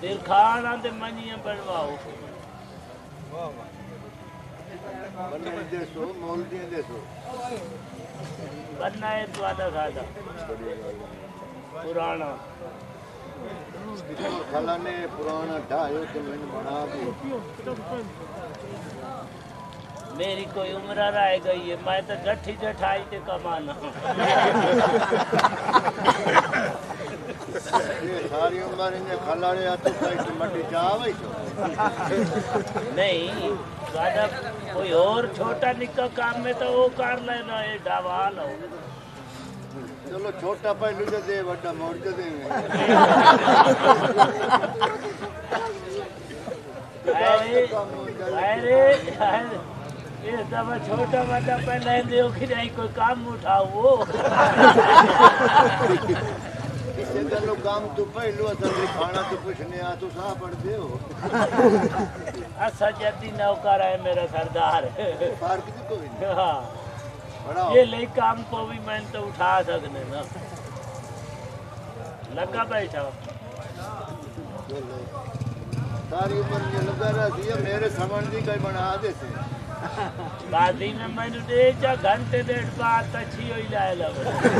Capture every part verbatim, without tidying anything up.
फिर खाना ते मनिया बनवाओ बनने देसो मोल्दी देसो बनना है तुम्हारा सादा पुराना खाला ने पुराना ढायो तो मैंने बना दी मेरी कोई उम्र रह गई है मैं तो जठी जठाई ते कमाना ये सारी उम्र इन्हें खाला रे आते साइड मट्टी जावे तो नहीं सादा कोई और छोटा निक्का काम में तो वो कर लेना ये डवाल हो चलो छोटा पहलू जो दे बड़ा मोड़ जो दे अरे अरे ये सब छोटा बड़ा पहले दे कि नहीं कोई काम उठाओ वो इसे चलो काम तू पहलू असल खाना तो पूछने आ तू सा पड़ दे हो अच्छा जल्दी नौकर है मेरा सरदार फर्क तो कोई नहीं हाँ ये ले काम को भी मैं तो उठा सकने ना लगा बैठा सारी उम्र ये लगा रहा थी मेरे समझ दी कहीं बना देते बादी में मैंने दे जा घंटे डेढ़ बात अच्छी हो ही लाए लग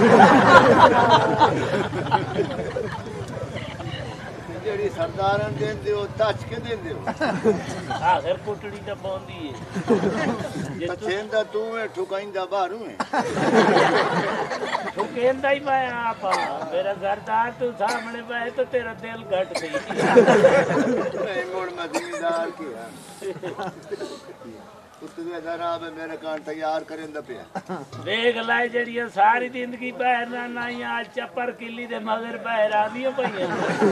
जेडी सरदारन देन दियो तच के देन दियो आखिर कुटड़ी तो पौंदी है पछेंदा तू है ठुकाइंदा बारू है ठुकेंदा ही मैं आप मेरा सरदार तू सामने बैठे तो तेरा दिल घट गई नहीं मोड़ में जिम्मेदार की कुत्ते दरा में मेरे कान तैयार करेंदा पिया देख लाई जड़िया सारी जिंदगी बहरना ना आज चप्पर किली दे मगर बहरा दियो भैया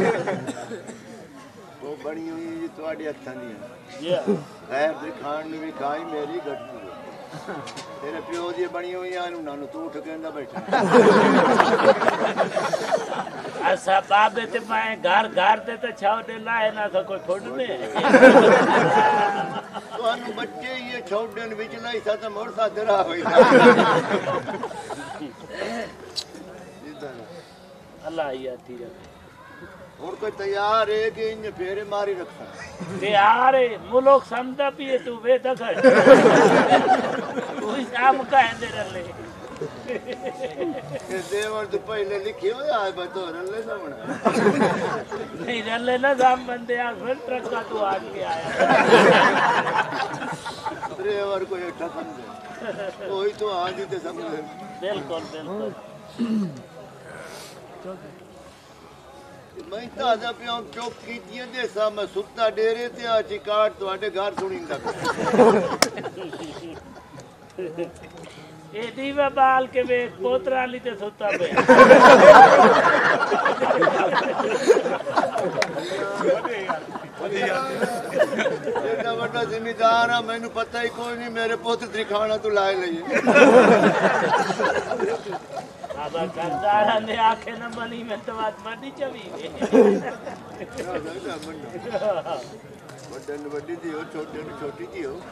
वो बनी हुई जी तुम्हारी हत्थां दी या गैर दी खान नु भी खाई मेरी गट्टी तेरे प्यो दी बनी हुई आनु नानु तू उठ केंदा बैठा ऐसा बाबे ते मैं घर घर ते तो छाव दे लाए ना तो कोई छोड़ने ਤੁਹਾਨੂੰ ਬੱਚੇ ਇਹ ਛੋੜਨ ਵਿੱਚ ਲਈ ਸਾ ਤਾਂ ਮੋੜ ਸਾ ਦਰਾ ਹੋਈ अल्लाह ही आती है और कोई तैयार है कि इन फेरे मारी रखा तैयार है मुलोक समझा पिए तू वे दखड़ तू ही शाम का है दे रले देवर तो पहले लिखी हो आज बतो रले समझ नहीं रले ना साम बंदे आ फिर ट्रक का तू आग के आया देवर को एक ठकन दे कोई तो आज ही ते समझ बिल्कुल बिल्कुल मैं ताजा पियो चौक कीतियां दे सा मैं सुत्ता डेरे ते आ चिकाट ਤੁਹਾਡੇ घर सुणींदा ये दीवा बाल के वे पोतरा ली ते सुता पे इतना बड़ा जिम्मेदार है मैंने पता ही कोई नहीं मेरे पोते त्रिखाना तो लाए लिए अब सरदार ने आंखें न मनी में तो बात मनी चवी बड़न बड़ी थी हो छोटे ने छोटी थी हो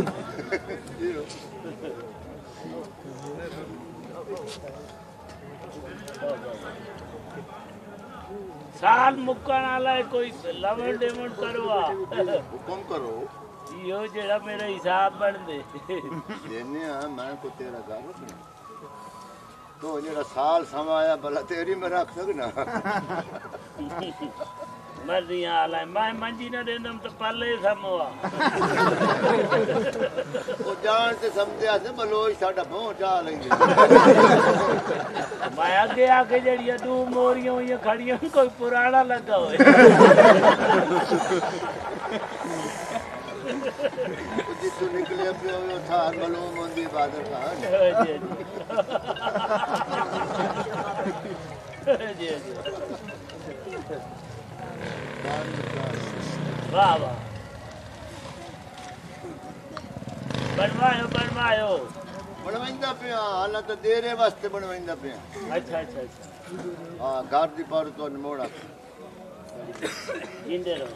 साल मुक्कन वाला है कोई लवण डेमन करवा हुक्म करो यो जेड़ा मेरा हिसाब बन दे देने आ मैं को तेरा घर रखना तो जेड़ा साल समाया भला तेरी में रख सकना मर्जी हाल है मैं मंजी न देनम तो पल्ले समवा वो जान से समझया से बलोच साडा पहुंचा लेंगे मैं आगे आके जड़िया दू मोरियां हुई खड़ियां कोई पुराना लगा होए जितू निकले पियो वो था बलो मंदी बादल का जी जी वाह वाह बनवायो बनवायो बनवाइंदा पे हालत देरे वास्ते बनवाइंदा पे अच्छा अच्छा अच्छा हां घर दी पर तो मोड़ा जिंदे रहो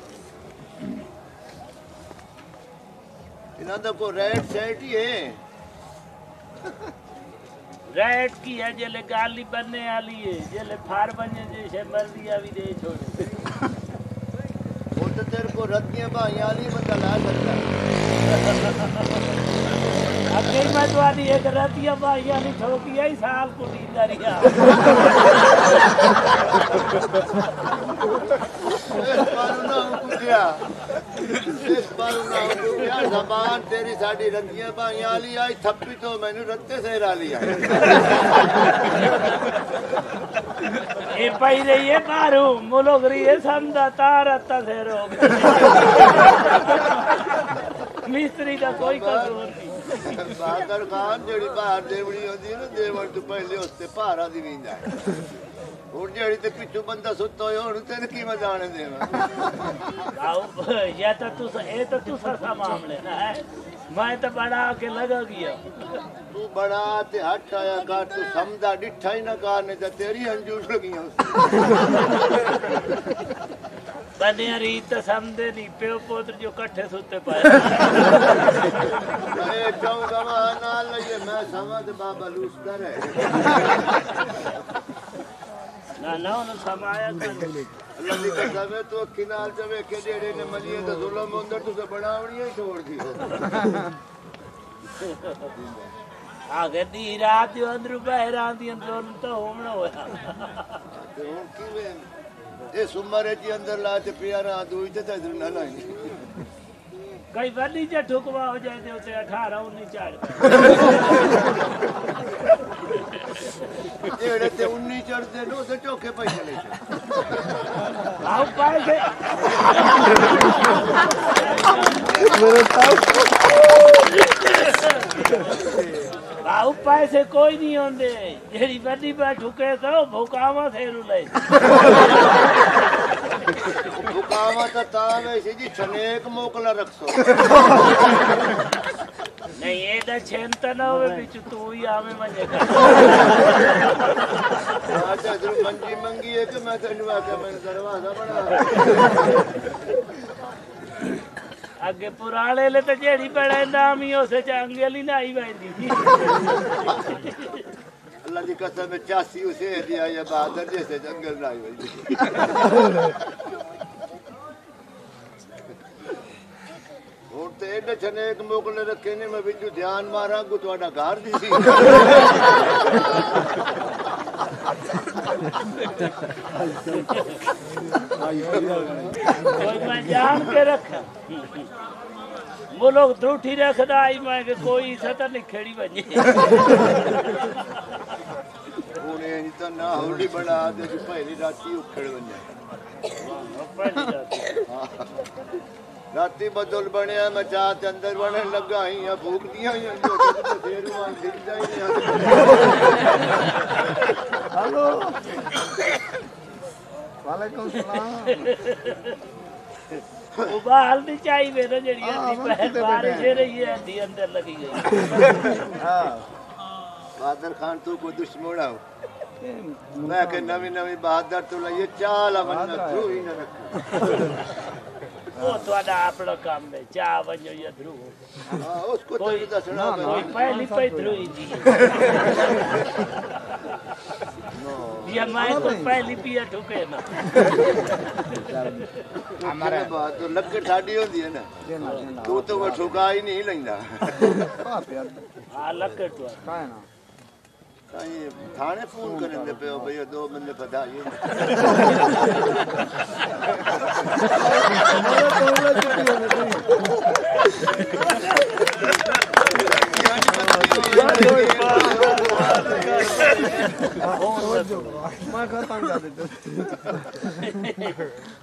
इना दा को रेड सेट ही है रेड की है जेले गाली बनने वाली है जेले फार बने जैसे मर्जी अभी दे छोड़ तो तेरे को रद्दियां भाइयां वाली बंदा ला सकता है। अगे मैं तुम्हारी एक रतिया भाइया नहीं ठोकी है साल को नींदा रिया इस बार ना कुटिया इस बार ना कुटिया जबान तेरी साडी रद्दियां भाइयां वाली आई थप्पी तो मैंने रत्ते से रा लिया ये पाई रही है मारू मुलोग रही है समझा तारता से रोक मिस्त्री का कोई कसूर नहीं। बहादुर खान जेड़ी बाहर देवड़ी होती है ना देवण तो पहले उससे भारा दी वींदा और जेड़ी ते पिछू बंदा सुत्ता होया हुन तेन की मैं जाने देवा आओ ये तो तू ये तो तू सा मामले ना है मैं तो बड़ा के लगा गया तू बड़ा ते हट आया कर तू समझा डिठा ही ना करने ते तेरी अंजूर लगियां बने रीत समझे नहीं प्यो पुत्र जो कट्ठे सुते पाए अरे चौदह नाल लगे मैं समझ बाबा लूसकर है ना ना उन्हें समाया कर अल्लाह दी कसम है तू अखी नाल जवे के जेड़े ने मलिए ते जुल्म अंदर तू से बनावणी ही छोड़ दी आगे दी रात जो अंदर बाहर आंदी अंदर तो होमना होया ते हुन किवे ए सुमरे जी अंदर ला ते प्यारा दूई ते इधर ना लाई कई बड़ी जे ठुकवा हो जाए ते अठारह उन्नीस चार जेड़े ते उन्नीस चढ़दे नो ते चौके पे चले आओ पैसे आओ पैसे कोई नहीं होंदे जेड़ी बड़ी पे ठुके तो भुकावा फेरू ले भुकावा तो तावे जी छनेक मोकला रखसो नहीं ये तो छेनता ना होवे बिच तू ही आवे मजे कर आज इधर मंजी मंगी है कि मैं तेनु आके मैं दरवाजा बना आगे पुराने ले तो जेड़ी बड़ा नाम ही उसे चांगली ना आई बैठी अल्लाह दी कसम है चासी उसे दिया ये बहादुर जैसे जंगल ना आई भाई और ते एडे छनेक मोकले रखे ने मैं बिजू ध्यान मारा को ਤੁਹਾਡਾ घर दी सी कोई मैं जान के रखा वो लोग त्रुटि रखदा आई मैं के कोई सता नहीं खेड़ी बनी ओने नहीं तो ना होली बना दे पहली राती उखड़ बन जाए राती बदल बने मैं चाहते अंदर बने लगा ही या भूख दिया ही देर में दिख जाए हेलो वालेकुम सलाम उबाल दी चाहिए ना जेड़ी अंदी बारिश रही है अंदी अंदर लगी गई हां बहादुर खान तू को दुश्मन हो मैं के नवी नवी बहादुर तू ये चाल बनना तू ही ना रख वो ਤੁਹਾਡਾ ਆਪਣਾ ਕੰਮ ਹੈ ਚਾਹ ਵੰਜੋ ਜਾਂ ਧਰੂ ਹਾਂ ਉਸको तो दसना कोई पहली पे धरू जी ये मैं तो पहली पिया ठुके ना हमारे बात तो लक्कड़ साडी होंदी है ना तू तो वो ठुका ही नहीं लेंदा हां लक्कड़ तो काहे ना काहे थाने फोन करन दे पे भैया दो बंदे बधाई मैं खाता हूं